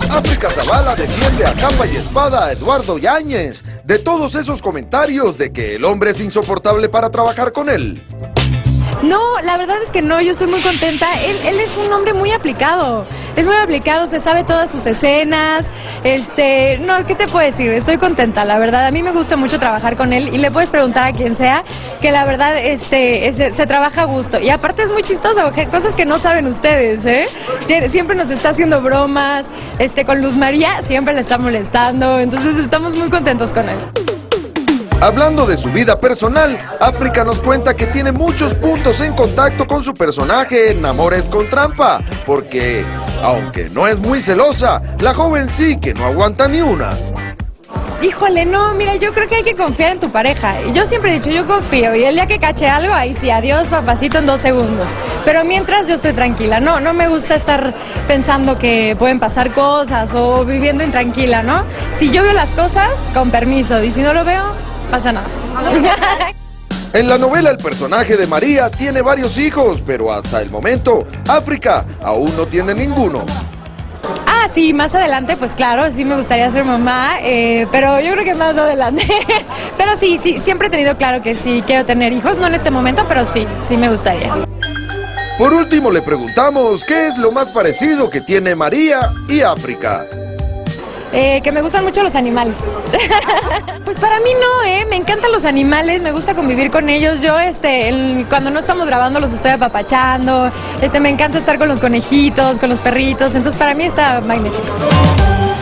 África Zavala defiende a capa y espada a Eduardo Yáñez de todos esos comentarios de que el hombre es insoportable para trabajar con él. No, la verdad es que no, yo estoy muy contenta. Él es un hombre muy aplicado. Es muy aplicado, se sabe todas sus escenas. No, ¿qué te puedo decir? Estoy contenta, la verdad. A mí me gusta mucho trabajar con él y le puedes preguntar a quien sea que la verdad se trabaja a gusto. Y aparte es muy chistoso, cosas que no saben ustedes, ¿eh? Siempre nos está haciendo bromas. Con Luz María siempre le está molestando. Entonces estamos muy contentos con él. Hablando de su vida personal, África nos cuenta que tiene muchos puntos en contacto con su personaje en Amores con Trampa, porque, aunque no es muy celosa, la joven sí que no aguanta ni una. Híjole, no, mira, yo creo que hay que confiar en tu pareja. Y yo siempre he dicho, yo confío, y el día que cache algo, ahí sí, adiós papacito en 2 segundos. Pero mientras yo estoy tranquila, no me gusta estar pensando que pueden pasar cosas o viviendo intranquila, ¿no? Si yo veo las cosas, con permiso, y si no lo veo, pasa nada. En la novela el personaje de María tiene varios hijos, pero hasta el momento, África aún no tiene ninguno. Ah, sí, más adelante, pues claro, sí me gustaría ser mamá, pero yo creo que más adelante. Pero sí, siempre he tenido claro que sí quiero tener hijos, no en este momento, pero sí me gustaría. Por último le preguntamos qué es lo más parecido que tiene María y África. Que me gustan mucho los animales. Pues para mí no, me encantan los animales, me gusta convivir con ellos. Yo, cuando no estamos grabando los estoy apapachando, me encanta estar con los conejitos, con los perritos, entonces para mí está magnífico.